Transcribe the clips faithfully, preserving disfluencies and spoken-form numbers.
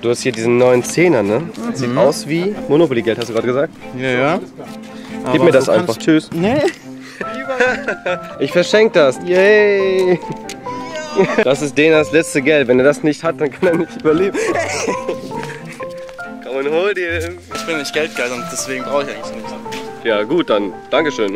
Du hast hier diesen neuen Zehner, ne? Mhm. Sieht aus wie Monopoly-Geld, hast du gerade gesagt? Ja, ja. Gib Aber mir das so einfach. Tschüss. Nee. Ich verschenke das. Yay! Das ist Denas letzte Geld. Wenn er das nicht hat, dann kann er nicht überleben. Komm und hol dir das. Ich bin nicht geldgeil und deswegen brauche ich eigentlich nichts. Ja gut, dann Dankeschön.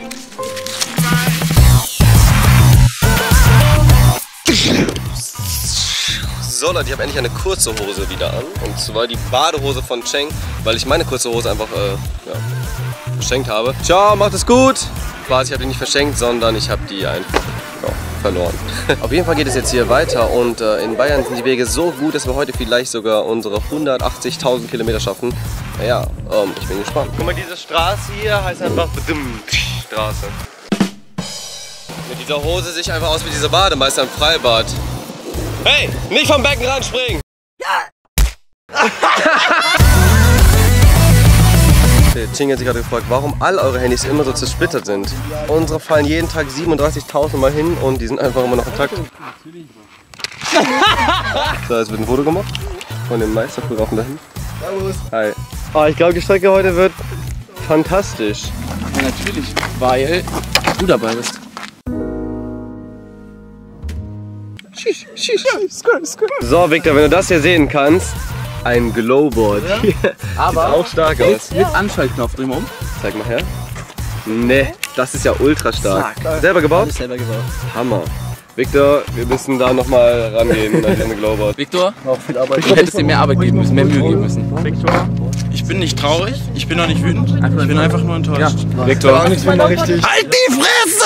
So Leute, ich habe endlich eine kurze Hose wieder an. Und zwar die Badehose von Cheng, weil ich meine kurze Hose einfach äh, ja, verschenkt habe. Ciao, macht es gut! Quasi, ich habe die nicht verschenkt, sondern ich habe die einfach ja, verloren. Auf jeden Fall geht es jetzt hier weiter und äh, in Bayern sind die Wege so gut, dass wir heute vielleicht sogar unsere hundertachtzigtausend Kilometer schaffen. Naja, ähm, ich bin gespannt. Guck mal, diese Straße hier heißt einfach Straße. Mit dieser Hose sehe ich einfach aus wie dieser Bademeister im Freibad. Hey, nicht vom Beckenrand springen! Ja! Ching hat sich gerade gefragt, warum all eure Handys immer so zersplittert sind. Unsere fallen jeden Tag siebenunddreißigtausend Mal hin und die sind einfach immer noch intakt. So, jetzt wird ein Foto gemacht von dem Meisterfotografen dahin. Servus. Hi. Oh, ich glaube, die Strecke heute wird fantastisch. Ja, natürlich, weil du dabei bist. So, Victor, wenn du das hier sehen kannst, ein Glowboard. Ja. Aber sieht auch stark aus. Mit Anschaltknopf drumherum. Zeig mal her. Ne, das ist ja ultra stark. Zack. Selber gebaut? Ich selber gebaut. Hammer. Victor, wir müssen da nochmal rangehen an diesen Glowboard. Victor, auch viel Arbeit. Du hättest dir mehr Arbeit geben müssen, mehr Mühe geben müssen. Victor, ich bin nicht traurig, ich bin auch nicht wütend, ich bin einfach nur enttäuscht. Ja. Victor, ich bin mal richtig. Halt die Fresse!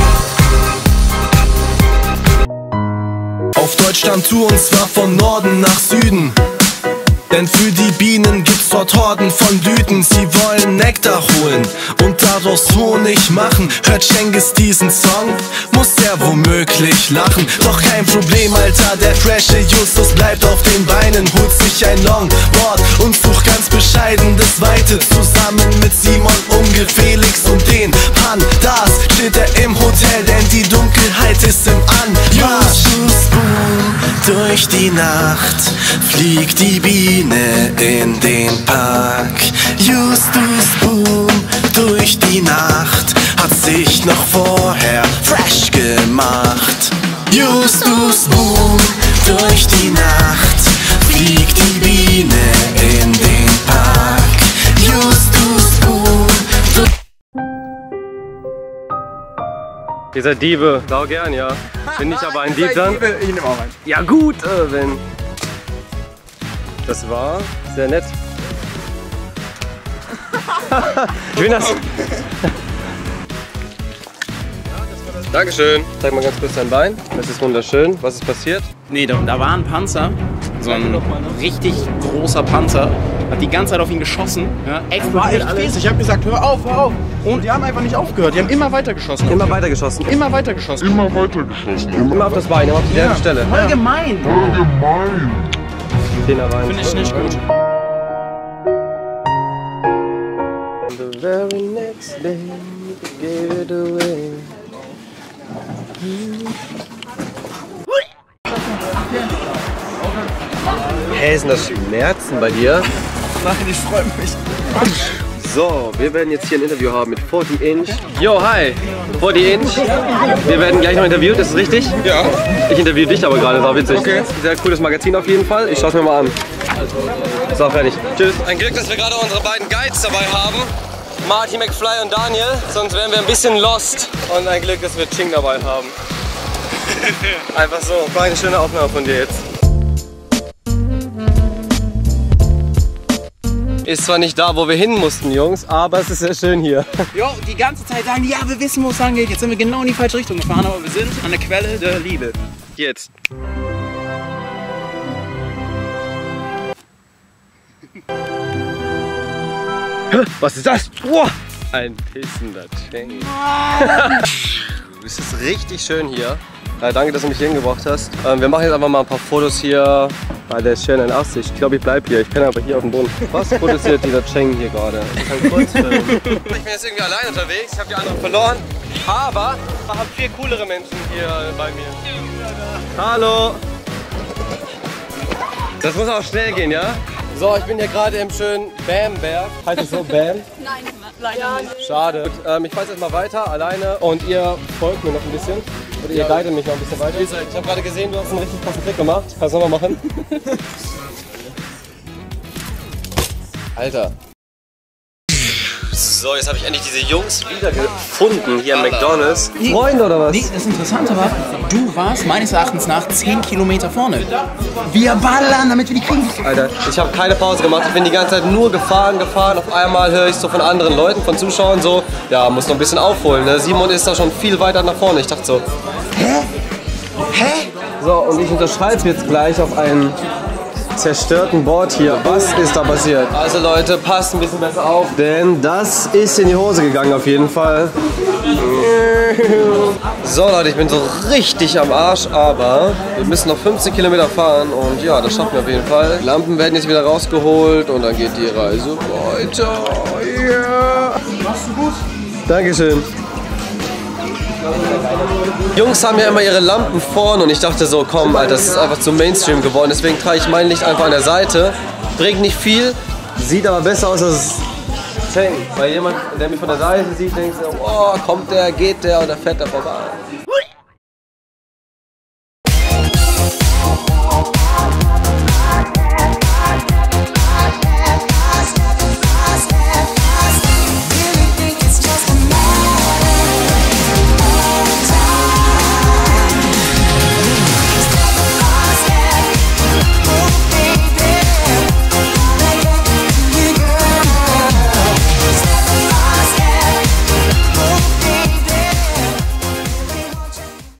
Auf Deutschland-Tour und zwar von Norden nach Süden. Denn für die Bienen gibt's dort Horden von Blüten. Sie wollen Nektar holen und daraus Honig machen. Hört Cengiz diesen Song, muss er womöglich lachen. Doch kein Problem, Alter, der freshe Justus bleibt auf den Beinen. Holt sich ein Longboard und sucht ganz bescheiden das Weite. Zusammen mit Simon, Unge, Felix und den Pandas steht er im Hotel, denn die Dunkelheit ist im Anmarsch. Justus Boom, durch die Nacht fliegt die Biene in den Park. Justus Boom, durch die Nacht hat sich noch vorher fresh gemacht. Justus Boom, durch die Nacht fliegt die Biene in den Park. Justus Boom. Ihr seid Diebe, sau gern, ja. Bin ich aber ein Dieb dann? Ich nehme auch einen. Ja gut, äh, wenn... Das war sehr nett. Ich bin das. Dankeschön. Zeig mal ganz kurz dein Bein. Das ist wunderschön. Was ist passiert? Nee, da, da war ein Panzer, so ein richtig großer Panzer, hat die ganze Zeit auf ihn geschossen. Ja, war echt fies. Ich habe gesagt, hör auf, hör auf. Und die haben einfach nicht aufgehört. Die haben immer weiter geschossen. Immer weiter geschossen. Immer weiter geschossen. Immer weiter geschossen. Immer auf das Bein, immer auf dieselbe ja. Stelle. Voll gemein. Voll gemein. Finde ich nicht gut. The very next day, gave it away. Hey, sind das Schmerzen bei dir? Nein, ich freue mich. So, wir werden jetzt hier ein Interview haben mit vierzig Inch. Yo, hi! vierzig Inch. Wir werden gleich noch interviewt, ist das richtig? Ja. Ich interview dich aber gerade, ist auch witzig. Okay. Sehr cooles Magazin auf jeden Fall. Ich schaue es mir mal an. So, fertig. Tschüss. Ein Glück, dass wir gerade unsere beiden Guides dabei haben. Marty McFly und Daniel. Sonst wären wir ein bisschen lost. Und ein Glück, dass wir Ching dabei haben. Einfach so. War eine schöne Aufnahme von dir jetzt. Ist zwar nicht da, wo wir hin mussten, Jungs, aber es ist sehr schön hier. Jo, die ganze Zeit sagen die, ja, wir wissen, wo es lang geht. Jetzt sind wir genau in die falsche Richtung gefahren, aber wir sind an der Quelle der Liebe. Jetzt. Was ist das? Boah, ein pissender Cheng. Es ist richtig schön hier. Ja, danke, dass du mich hier hingebracht hast. Ähm, wir machen jetzt einfach mal ein paar Fotos hier. Ah, der ist schön einundachtzig. Ich glaube, ich bleibe hier. Ich kann aber hier auf dem Boden. Was produziert dieser Cheng hier gerade? Ich kann kurz filmen. Ich bin jetzt irgendwie allein unterwegs. Ich habe die anderen verloren. Aber ich habe vier coolere Menschen hier bei mir. Hallo. Das muss auch schnell gehen, ja? So, ich bin hier gerade im schönen Bamberg. Heißt es so Bam? Nein, leider nicht. Schade. Gut, ähm, ich fahre jetzt mal weiter, alleine. Und ihr folgt mir noch ein bisschen. Oder ihr guidet mich noch ein bisschen weiter. Ich habe gerade gesehen, du hast einen richtig krassen Trick gemacht. Kannst du nochmal machen? Alter. So, jetzt habe ich endlich diese Jungs wiedergefunden hier in McDonald's. Freunde oder was? Nee, das Interessante war, du warst meines Erachtens nach zehn Kilometer vorne. Wir ballern, damit wir die kriegen. Alter, ich habe keine Pause gemacht. Ich bin die ganze Zeit nur gefahren, gefahren. Auf einmal höre ich so von anderen Leuten, von Zuschauern so, ja, muss noch ein bisschen aufholen. Ne? Simon ist da schon viel weiter nach vorne. Ich dachte so, hä? Hä? So, und ich unterschreibe jetzt gleich auf einen zerstörten Board hier. Was ist da passiert? Also Leute, passt ein bisschen besser auf, denn das ist in die Hose gegangen auf jeden Fall. So Leute, ich bin so richtig am Arsch, aber wir müssen noch fünfzehn Kilometer fahren und ja, das schaffen wir auf jeden Fall. Die Lampen werden jetzt wieder rausgeholt und dann geht die Reise weiter. Yeah. Machst du gut? Dankeschön. Die Jungs haben ja immer ihre Lampen vorne und ich dachte so, komm, Alter, das ist einfach zu Mainstream geworden. Deswegen trage ich mein Licht einfach an der Seite. Bringt nicht viel, sieht aber besser aus als Cheng. Weil jemand, der mich von der Seite sieht, denkt so, oh, kommt der, geht der und der fährt da vorbei.